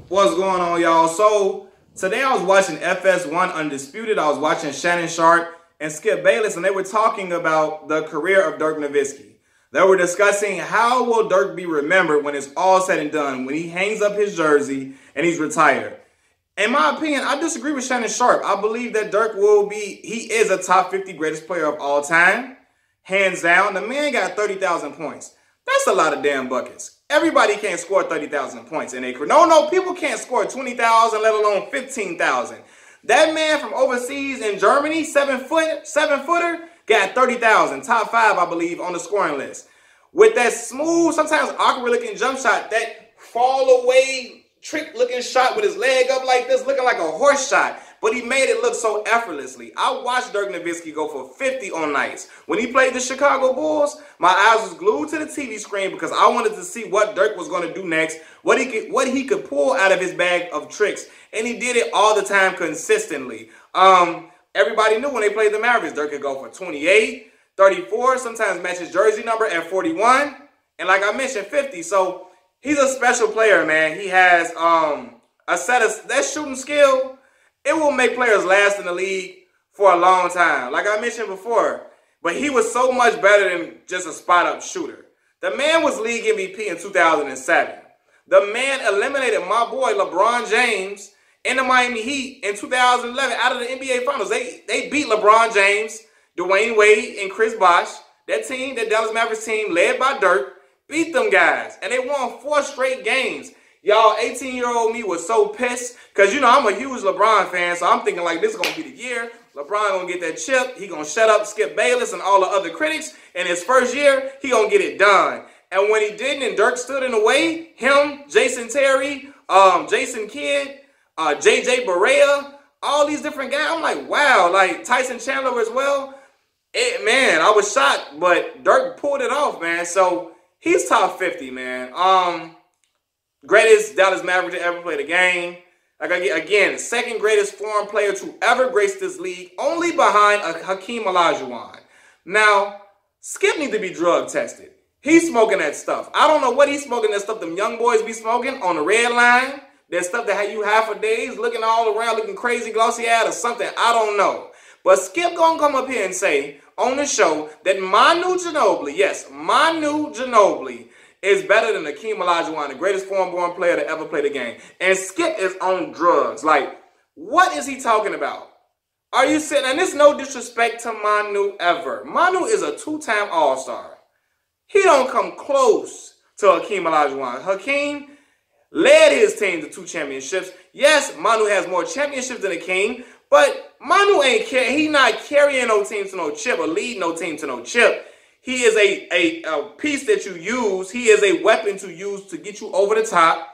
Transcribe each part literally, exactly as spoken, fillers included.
What's going on, y'all? So today I was watching F S one Undisputed. I was watching Shannon Sharpe and Skip Bayless, and they were talking about the career of Dirk Nowitzki. They were discussing how will Dirk be remembered when it's all said and done, when he hangs up his jersey and he's retired. In my opinion, I disagree with Shannon Sharpe. I believe that Dirk will be, he is a top fifty greatest player of all time. Hands down. The man got thirty thousand points. That's a lot of damn buckets. Everybody can't score thirty thousand points in a career. No, no, people can't score twenty thousand, let alone fifteen thousand. That man from overseas in Germany, seven foot, seven footer, got thirty thousand. Top five, I believe, on the scoring list. With that smooth, sometimes awkward looking jump shot, that fall away trick looking shot with his leg up like this, looking like a horse shot. But he made it look so effortlessly. I watched Dirk Nowitzki go for fifty on nights. When he played the Chicago Bulls, my eyes was glued to the T V screen because I wanted to see what Dirk was going to do next, what he could, what he could pull out of his bag of tricks. And he did it all the time consistently. Um, everybody knew when they played the Mavericks, Dirk could go for twenty-eight, thirty-four, sometimes match his jersey number at forty-one. And like I mentioned, fifty. So he's a special player, man. He has um, a set of, that shooting skill, it will make players last in the league for a long time, like I mentioned before. But he was so much better than just a spot-up shooter. The man was league M V P in two thousand seven. The man eliminated my boy LeBron James and the Miami Heat in two thousand eleven out of the N B A Finals. They, they beat LeBron James, Dwayne Wade, and Chris Bosh. That team, that Dallas Mavericks team, led by Dirk, beat them guys. And they won four straight games. Y'all, eighteen-year-old me was so pissed because, you know, I'm a huge LeBron fan, so I'm thinking, like, this is going to be the year. LeBron going to get that chip. He going to shut up Skip Bayless and all the other critics. In his first year, he going to get it done. And when he didn't and Dirk stood in the way, him, Jason Terry, um, Jason Kidd, uh, J J Barea, all these different guys, I'm like, wow, like Tyson Chandler as well. It, man, I was shocked, but Dirk pulled it off, man. So he's top fifty, man. Um... Greatest Dallas Maverick to ever play the game. Like again, second greatest foreign player to ever grace this league, only behind Hakeem Olajuwon. Now, Skip needs to be drug tested. He's smoking that stuff. I don't know what he's smoking. That stuff them young boys be smoking on the red line. That stuff that had you half for days, looking all around, looking crazy, glossy eyed or something. I don't know. But Skip gonna come up here and say on the show that Manu Ginobili, yes, Manu Ginobili, is better than Hakeem Olajuwon, the greatest foreign-born player to ever play the game. And Skip is on drugs. Like, what is he talking about? Are you sitting, and this is no disrespect to Manu ever. Manu is a two-time All-Star. He don't come close to Hakeem Olajuwon. Hakeem led his team to two championships. Yes, Manu has more championships than Hakeem, but Manu ain't care. He not carrying no team to no chip or leading no team to no chip. He is a, a, a piece that you use. He is a weapon to use to get you over the top,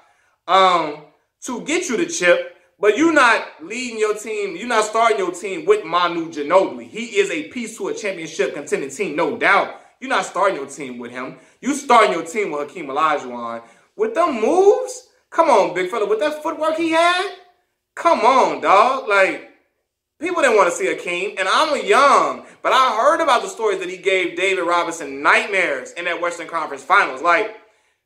um, to get you the chip. But you're not leading your team. You're not starting your team with Manu Ginobili. He is a piece to a championship contending team, no doubt. You're not starting your team with him. You starting your team with Hakeem Olajuwon. With them moves, come on, big fella. With that footwork he had, come on, dog. Like, people didn't want to see Hakeem, and I'm young, but I heard about the stories that he gave David Robinson nightmares in that Western Conference Finals. Like,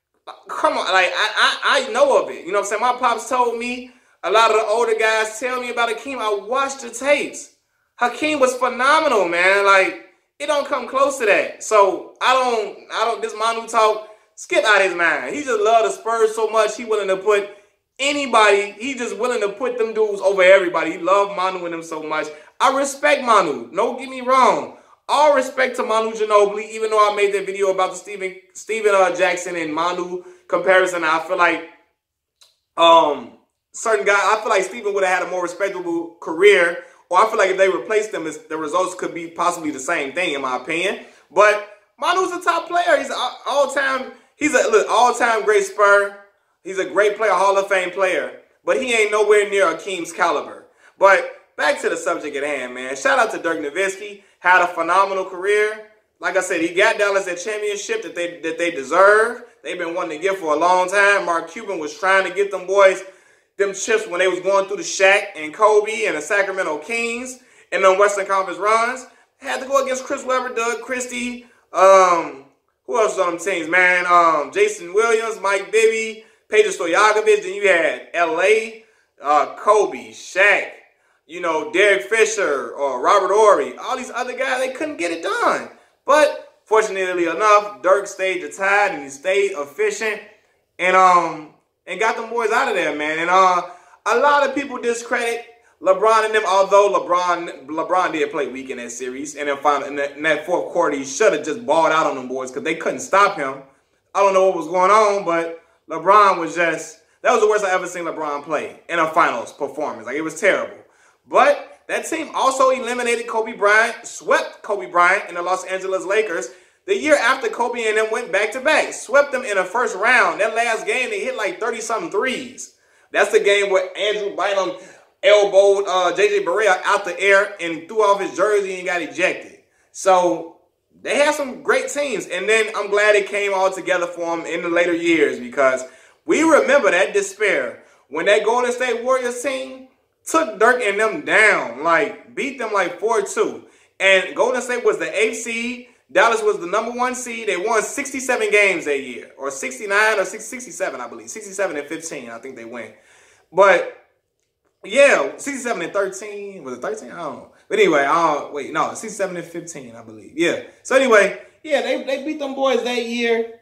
come on, like, I, I, I know of it. You know what I'm saying? My pops told me, a lot of the older guys tell me about Hakeem. I watched the tapes. Hakeem was phenomenal, man. Like, it don't come close to that. So, I don't, I don't, this Manu talk, Skip out his mind. He just loved the Spurs so much, he willing to put anybody, he just willing to put them dudes over everybody. He loved Manu and them so much. I respect Manu. Don't get me wrong. All respect to Manu Ginobili, even though I made that video about the Steven, Steven uh, Jackson and Manu comparison. I feel like um, certain guys, I feel like Steven would have had a more respectable career, or I feel like if they replaced them, the results could be possibly the same thing, in my opinion. But Manu's a top player. He's an all-time, he's a look, all-time great Spur. He's a great player, Hall of Fame player, but he ain't nowhere near Hakeem's caliber. But back to the subject at hand, man. Shout out to Dirk Nowitzki. Had a phenomenal career. Like I said, he got Dallas that championship that they that they deserve. They've been wanting to get for a long time. Mark Cuban was trying to get them boys them chips when they was going through the Shaq and Kobe and the Sacramento Kings and them Western Conference runs. Had to go against Chris Webber, Doug Christie, um, who else was on them teams, man? Um, Jason Williams, Mike Bibby. Peja Stojakovic. Then you had L A, uh, Kobe, Shaq, you know, Derek Fisher or Robert Horry. All these other guys, they couldn't get it done. But fortunately enough, Dirk stayed the tide and he stayed efficient and um and got them boys out of there, man. And uh, a lot of people discredit LeBron and them, although LeBron LeBron did play weak in that series. And then finally, in that, in that fourth quarter, he should have just balled out on them boys because they couldn't stop him. I don't know what was going on, but LeBron was just, that was the worst I ever seen LeBron play in a finals performance. Like, it was terrible. But that team also eliminated Kobe Bryant, swept Kobe Bryant and the Los Angeles Lakers the year after Kobe and them went back-to-back. Swept them in the first round. That last game, they hit like thirty-something threes. That's the game where Andrew Bynum elbowed uh, J J Barea out the air and threw off his jersey and got ejected. So they had some great teams. And then I'm glad it came all together for them in the later years because we remember that despair when that Golden State Warriors team took Dirk and them down, like beat them like four two. And Golden State was the eighth seed. Dallas was the number one seed. They won sixty-seven games that year, or sixty-nine or sixty-seven, I believe. sixty-seven and fifteen, I think they went. But yeah, sixty-seven and thirteen. Was it thirteen? I don't know. But anyway, uh, wait, no, sixty-seven and fifteen, I believe. Yeah. So anyway, yeah, they, they beat them boys that year.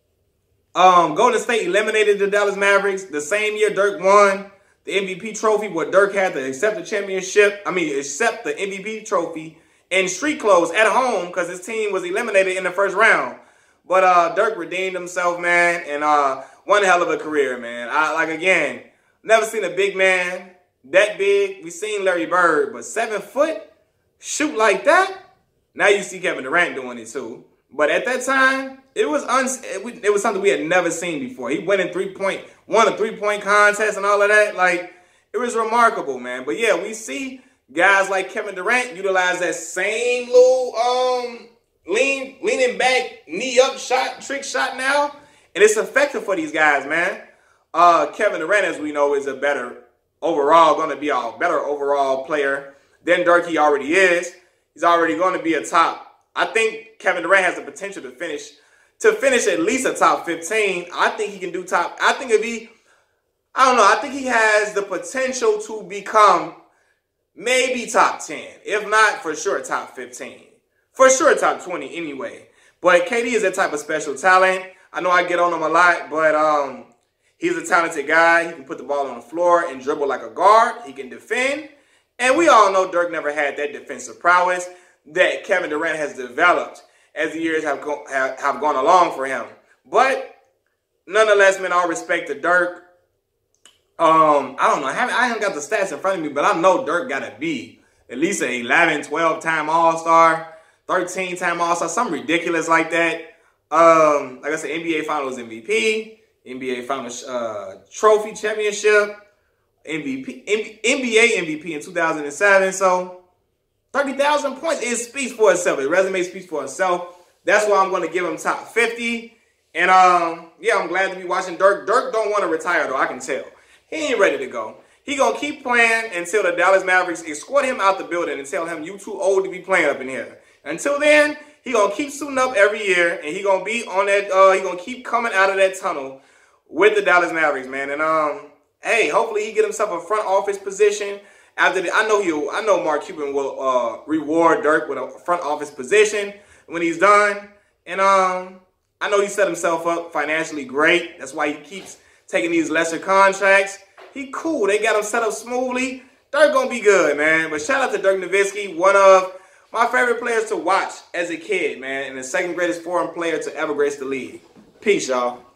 Um, Golden State eliminated the Dallas Mavericks. The same year Dirk won the M V P trophy, where Dirk had to accept the championship. I mean, accept the M V P trophy in street clothes at home because his team was eliminated in the first round. But uh, Dirk redeemed himself, man, and uh, one hell of a career, man. I, like, again, never seen a big man that big. We seen Larry Bird, but seven foot, shoot like that. Now you see Kevin Durant doing it too. But at that time, it was uns it, it was something we had never seen before. He went in three point, won a three point contest and all of that. Like, it was remarkable, man. But yeah, we see guys like Kevin Durant utilize that same little um lean leaning back, knee up shot, trick shot now, and it's effective for these guys, man. Uh, Kevin Durant, as we know, is a better overall, going to be a better overall player than Dirk he already is. He's already going to be a top. I think Kevin Durant has the potential to finish to finish at least a top fifteen. I think he can do top. I think if he, I don't know, I think he has the potential to become maybe top ten. If not, for sure top fifteen. For sure top twenty anyway. But K D is that type of special talent. I know I get on him a lot, but um, he's a talented guy. He can put the ball on the floor and dribble like a guard. He can defend. And we all know Dirk never had that defensive prowess that Kevin Durant has developed as the years have, go have, have gone along for him. But nonetheless, man, all respect to Dirk. Um, I don't know. I haven't, I haven't got the stats in front of me, but I know Dirk got to be at least an eleven, twelve-time All-Star, thirteen-time All-Star, something ridiculous like that. Um, like I said, N B A Finals M V P, N B A Finals uh, Trophy Championship, M V P, N B A M V P in two thousand seven. So thirty thousand points, it speaks for itself. His resume speaks for itself. That's why I'm going to give him top fifty. And um, yeah, I'm glad to be watching Dirk. Dirk don't want to retire, though, I can tell. He ain't ready to go. He going to keep playing until the Dallas Mavericks escort him out the building and tell him, you too old to be playing up in here. Until then, he going to keep suiting up every year, and he going to be on that, uh, he going to keep coming out of that tunnel with the Dallas Mavericks, man. And, um, hey, hopefully he get himself a front office position. After the, I know he'll, I know Mark Cuban will uh, reward Dirk with a front office position when he's done. And um, I know he set himself up financially great. That's why he keeps taking these lesser contracts. He cool. They got him set up smoothly. Dirk gonna be good, man. But shout out to Dirk Nowitzki, one of my favorite players to watch as a kid, man, and the second greatest foreign player to ever grace the league. Peace, y'all.